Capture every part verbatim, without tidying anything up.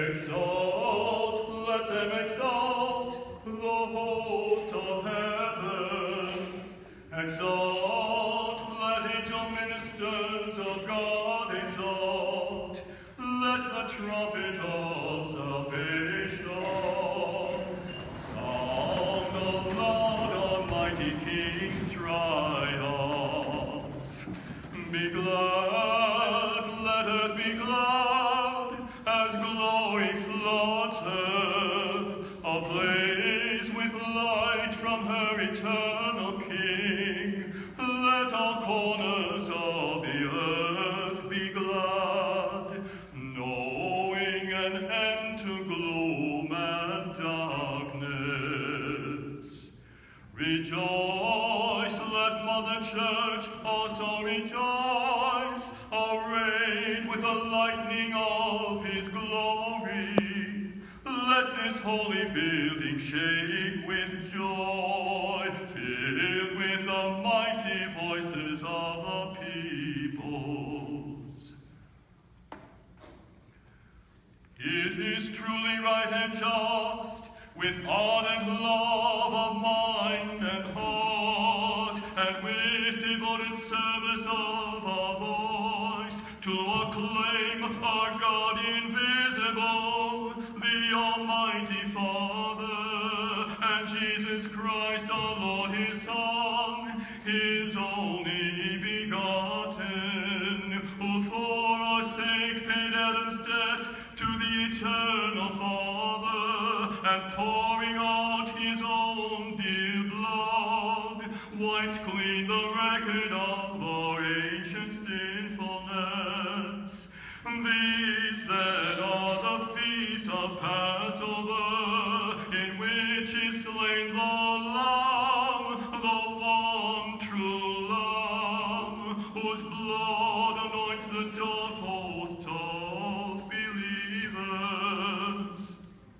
Exalt, let them exalt, the hosts of heaven. Exalt, let angel ministers of God exalt. Let the trumpet of salvation sound aloud, almighty King's triumph. Be glad, let earth be glad, as glory floods her, ablaze with light from her eternal King. Let all corners of the earth be glad, knowing an end to gloom and darkness. Rejoice, let Mother Church also rejoice, arrayed with the lightning of his glory. Let this holy building shake with joy, filled with the mighty voices of the peoples. It is truly right and just, with ardent love of mind and heart, and with devoted service of our voice, to acclaim our God invisible, the Almighty Father, and Jesus Christ our Lord, his Son, his only begotten, who for our sake paid Adam's debt to the eternal Father, and pouring out his own dear blood, wiped clean the record of our ancient sinfulness. These then are the feasts of Passover, in which is slain the Lamb, the one true Lamb, whose blood anoints the doorposts of believers.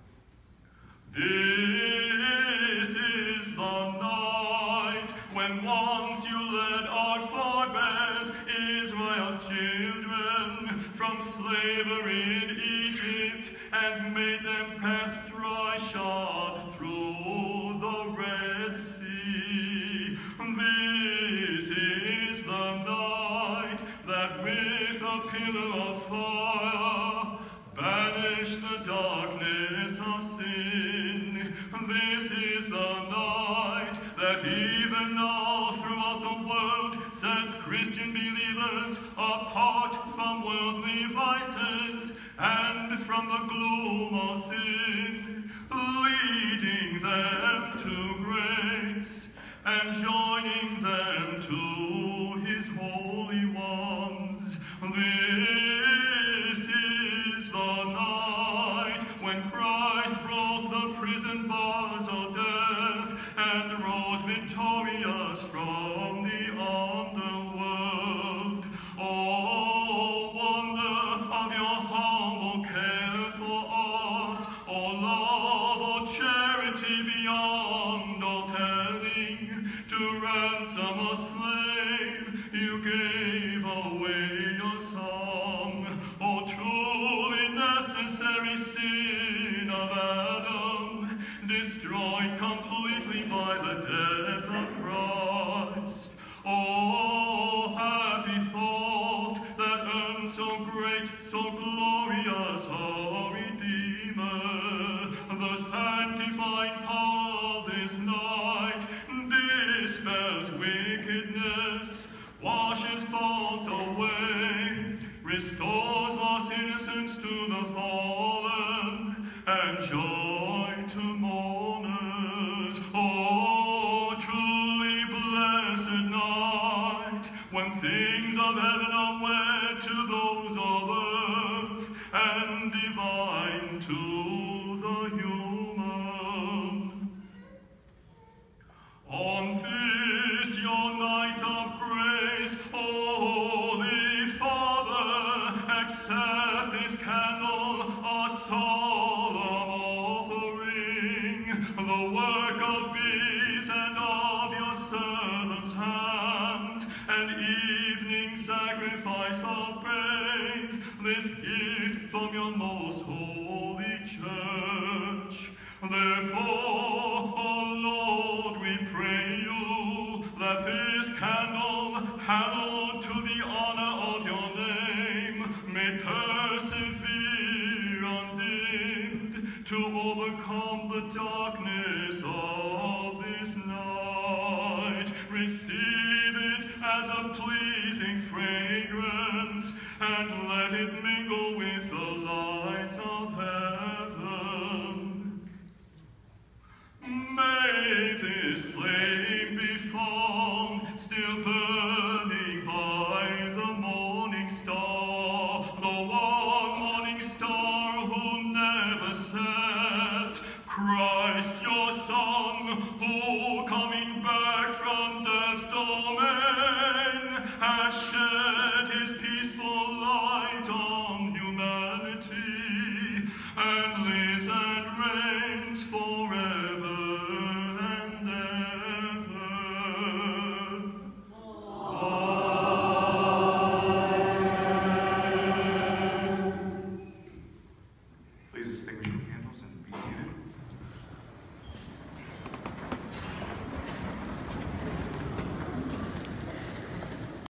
This is the night when once you led our forebears, Israel's children, from slavery in Egypt, and made them pass dry-shod through the Red Sea. This is the night that with a pillar of fire banish the darkness of sin. This is the night that even now throughout the world sets Christian believers apart from worldly vices and from the gloom of sin, leading them to grace and joining them to his holy ones. This is the night when Christ broke the prison bars of death and rose victorious from the underworld. Oh, wonder of your humble care for us, oh love, oh charity beyond all telling, to ransom a slave you gave away your song. Oh, truly necessary sin of Adam, destroyed completely by the death of Christ. Oh, happy thought that earned so great, so glorious a Redeemer. The sanctifying power of this night dispels wickedness, washes fault away, restores lost innocence to the fallen, and joy to mourners. Oh, truly blessed night, when things of heaven are wed to those of earth, and divine to the human. On this your night of grace, Holy Father, accept this candle, a solemn offering, the work of bees and of your servants' hands, an evening sacrifice of praise, this gift from your most holy calm the darkness of this night. Receive it as a pleasing fragrance, and let it mingle with the lights of heaven. May this flame be found still burning by the morning star, the one morning star who never sets, Christ your Son, who